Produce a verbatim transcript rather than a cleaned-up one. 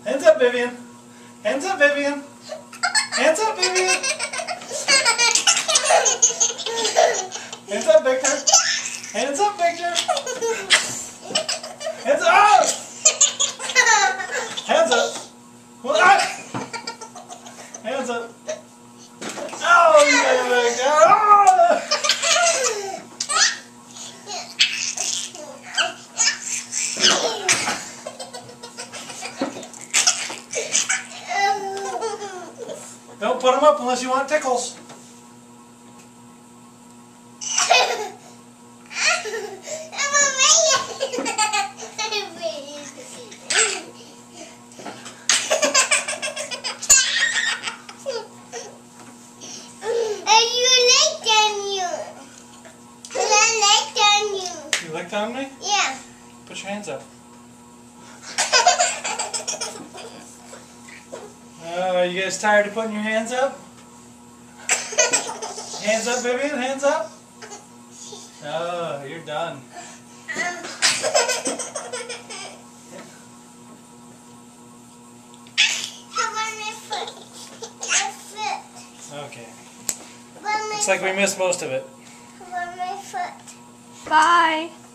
Hands up, Vivian. Hands up, Vivian. Hands up, Vivian. Hands up, Victor. Hands up, Victor. Hands up. Hands up. Ah! Hands up. Oh, you got it, Victor. Oh! Don't put them up unless you want tickles. You licked on me? Yeah. Put your hands up. Oh, are you guys tired of putting your hands up? Hands up, Vivian. Hands up. Oh, you're done. How about my foot? My foot. Okay. How about my Looks like we missed most of it. How about my foot? Bye.